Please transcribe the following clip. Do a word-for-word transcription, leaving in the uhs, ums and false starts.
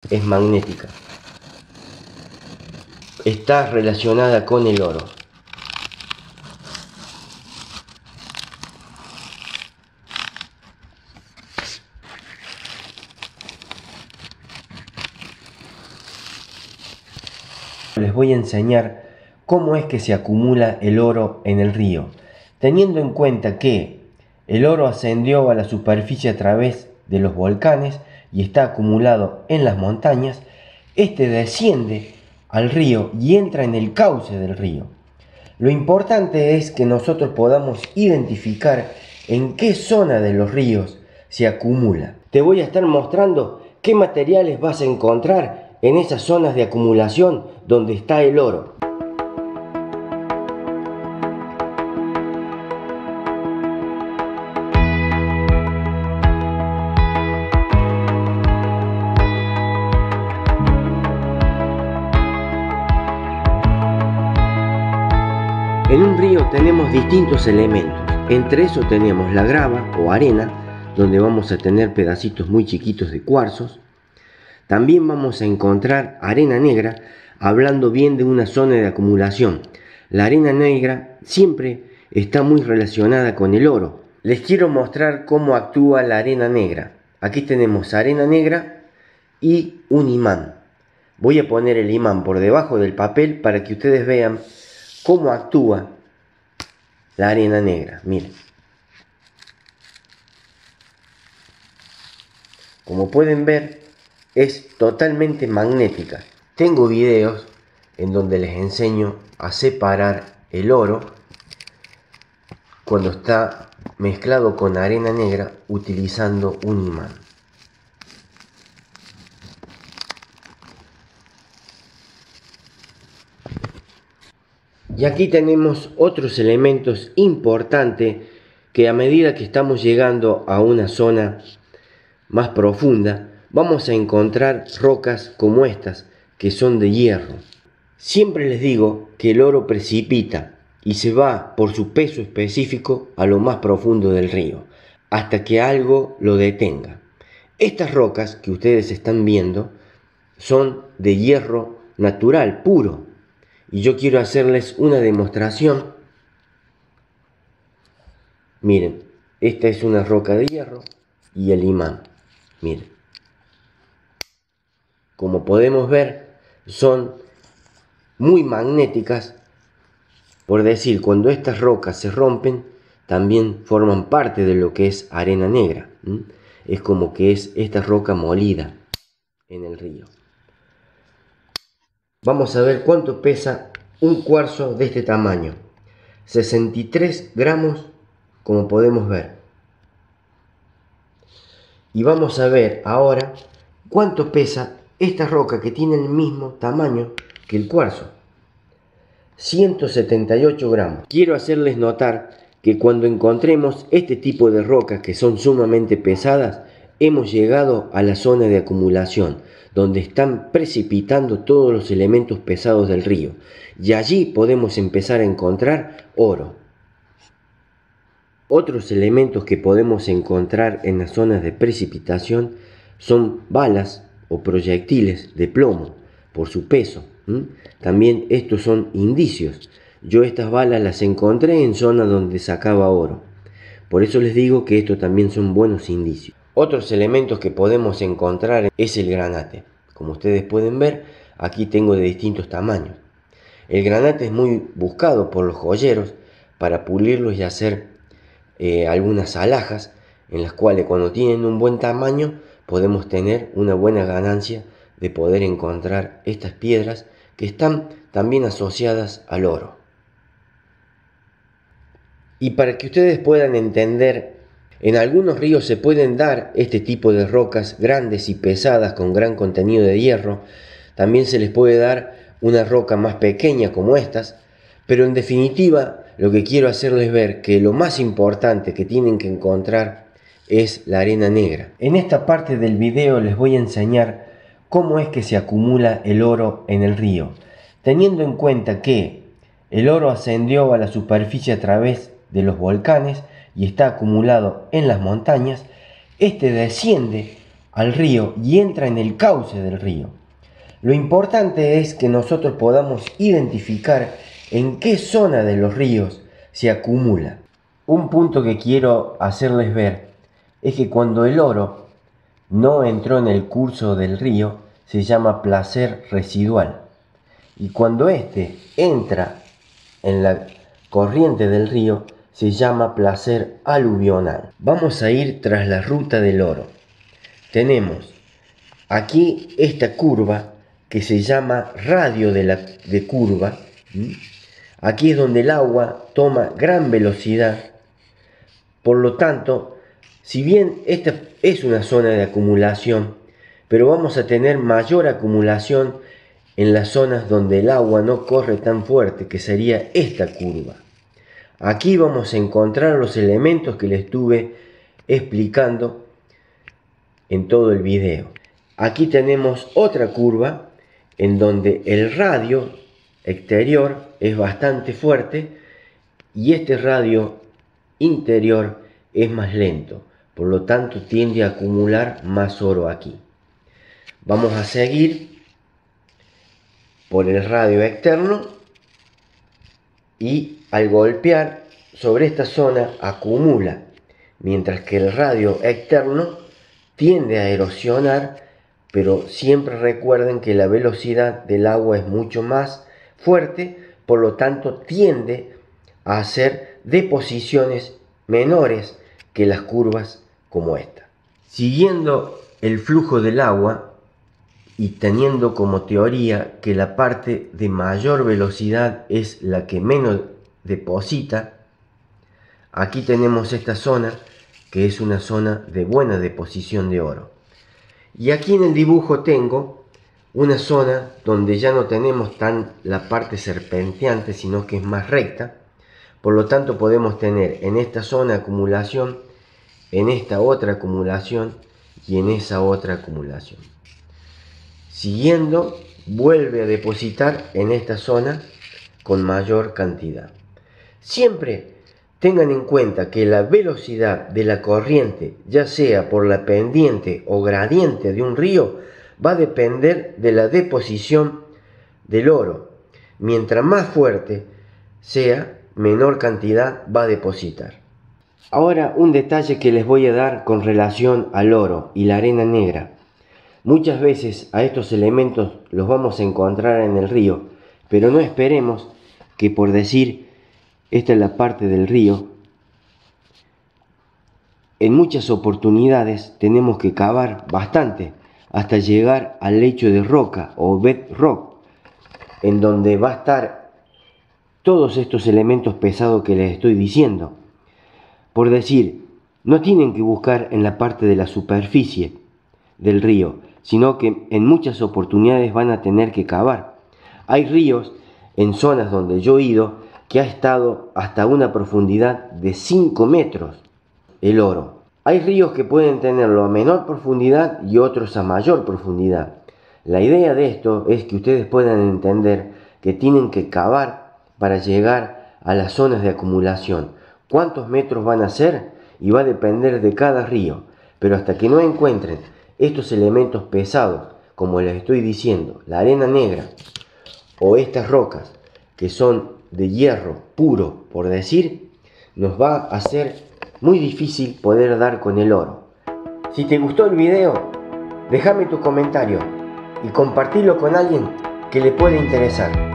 es magnética. Está relacionada con el oro. Les voy a enseñar cómo es que se acumula el oro en el río, teniendo en cuenta que el oro ascendió a la superficie a través de los volcanes y está acumulado en las montañas. Este desciende al río y entra en el cauce del río. Lo importante es que nosotros podamos identificar en qué zona de los ríos se acumula. Te voy a estar mostrando qué materiales vas a encontrar en esas zonas de acumulación donde está el oro. En un río tenemos distintos elementos. Entre esos tenemos la grava o arena, donde vamos a tener pedacitos muy chiquitos de cuarzos. También vamos a encontrar arena negra, hablando bien de una zona de acumulación. La arena negra siempre está muy relacionada con el oro. Les quiero mostrar cómo actúa la arena negra. Aquí tenemos arena negra y un imán. Voy a poner el imán por debajo del papel para que ustedes vean cómo actúa la arena negra. Miren. Como pueden ver, es totalmente magnética. Tengo videos en donde les enseño a separar el oro cuando está mezclado con arena negra utilizando un imán. Y aquí tenemos otros elementos importantes que a medida que estamos llegando a una zona más profunda, vamos a encontrar rocas como estas, que son de hierro. Siempre les digo que el oro precipita y se va por su peso específico a lo más profundo del río, hasta que algo lo detenga. Estas rocas que ustedes están viendo son de hierro natural, puro. Y yo quiero hacerles una demostración. Miren, esta es una roca de hierro y el imán. Miren. Como podemos ver, son muy magnéticas. Por decir, cuando estas rocas se rompen, también forman parte de lo que es arena negra. ¿Mm? Es como que es esta roca molida en el río. Vamos a ver cuánto pesa un cuarzo de este tamaño. sesenta y tres gramos, como podemos ver. Y vamos a ver ahora cuánto pesa esta roca que tiene el mismo tamaño que el cuarzo. ciento setenta y ocho gramos. Quiero hacerles notar que cuando encontremos este tipo de rocas que son sumamente pesadas, hemos llegado a la zona de acumulación, donde están precipitando todos los elementos pesados del río. Y allí podemos empezar a encontrar oro. Otros elementos que podemos encontrar en las zonas de precipitación son balas o proyectiles de plomo por su peso. ¿Mm? También estos son indicios. Yo estas balas las encontré en zonas donde sacaba oro. Por eso les digo que estos también son buenos indicios. Otros elementos que podemos encontrar es el granate. Como ustedes pueden ver, aquí tengo de distintos tamaños. El granate es muy buscado por los joyeros para pulirlos y hacer eh, algunas alhajas, en las cuales cuando tienen un buen tamaño podemos tener una buena ganancia de poder encontrar estas piedras que están también asociadas al oro. Y para que ustedes puedan entender, en algunos ríos se pueden dar este tipo de rocas grandes y pesadas con gran contenido de hierro. También se les puede dar una roca más pequeña como estas, pero en definitiva lo que quiero hacerles ver que lo más importante que tienen que encontrar es la arena negra. En esta parte del video les voy a enseñar cómo es que se acumula el oro en el río, teniendo en cuenta que el oro ascendió a la superficie a través de los volcanes y está acumulado en las montañas. Este desciende al río y entra en el cauce del río. Lo importante es que nosotros podamos identificar en qué zona de los ríos se acumula. Un punto que quiero hacerles ver es que cuando el oro no entró en el curso del río, se llama placer residual. Y cuando éste entra en la corriente del río, se llama placer aluvional. Vamos a ir tras la ruta del oro. Tenemos aquí esta curva que se llama radio de, la, de curva. Aquí es donde el agua toma gran velocidad. Por lo tanto, si bien esta es una zona de acumulación, pero vamos a tener mayor acumulación en las zonas donde el agua no corre tan fuerte, que sería esta curva. Aquí vamos a encontrar los elementos que les estuve explicando en todo el video. Aquí tenemos otra curva en donde el radio exterior es bastante fuerte y este radio interior es más lento, por lo tanto tiende a acumular más oro aquí. Vamos a seguir por el radio externo y al golpear sobre esta zona acumula, mientras que el radio externo tiende a erosionar, pero siempre recuerden que la velocidad del agua es mucho más fuerte, por lo tanto tiende a hacer deposiciones menores que las curvas como esta. Siguiendo el flujo del agua y teniendo como teoría que la parte de mayor velocidad es la que menos deposita, aquí tenemos esta zona que es una zona de buena deposición de oro. Y aquí en el dibujo tengo una zona donde ya no tenemos tan la parte serpenteante, sino que es más recta. Por lo tanto podemos tener en esta zona acumulación, en esta otra acumulación y en esa otra acumulación. Siguiendo, vuelve a depositar en esta zona con mayor cantidad. Siempre tengan en cuenta que la velocidad de la corriente, ya sea por la pendiente o gradiente de un río, va a depender de la deposición del oro. Mientras más fuerte sea, menor cantidad va a depositar. Ahora un detalle que les voy a dar con relación al oro y la arena negra. Muchas veces a estos elementos los vamos a encontrar en el río, pero no esperemos que por decir esta es la parte del río. En muchas oportunidades tenemos que cavar bastante hasta llegar al lecho de roca o bedrock, en donde va a estar todos estos elementos pesados que les estoy diciendo. Por decir, no tienen que buscar en la parte de la superficie del río, sino que en muchas oportunidades van a tener que cavar. Hay ríos en zonas donde yo he ido que ha estado hasta una profundidad de cinco metros el oro. Hay ríos que pueden tenerlo a menor profundidad y otros a mayor profundidad. La idea de esto es que ustedes puedan entender que tienen que cavar para llegar a las zonas de acumulación. ¿Cuántos metros van a ser? Y va a depender de cada río. Pero hasta que no encuentren estos elementos pesados, como les estoy diciendo, la arena negra o estas rocas que son de hierro puro, por decir, nos va a ser muy difícil poder dar con el oro. Si te gustó el video, déjame tu comentario y compartirlo con alguien que le pueda interesar.